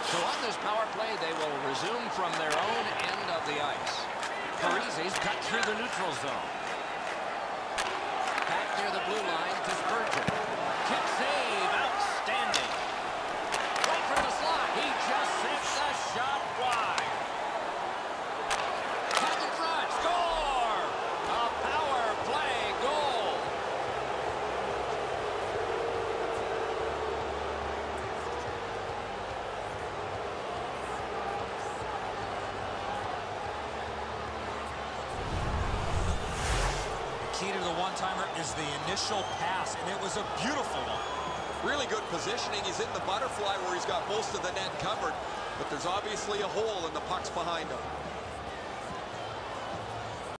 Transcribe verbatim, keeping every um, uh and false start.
So on this power play, they will resume from their own end of the ice. Parise's cut through the neutral zone. Back near the blue line to Spurgeon. Kick save, outstanding. Right from the slot, he just sent the shot wide. Back in front, score! A power play goal. Key to the one-timer is the initial pass, and it was a beautiful one. Really good positioning. He's in the butterfly where he's got most of the net covered, but there's obviously a hole and the puck's behind him.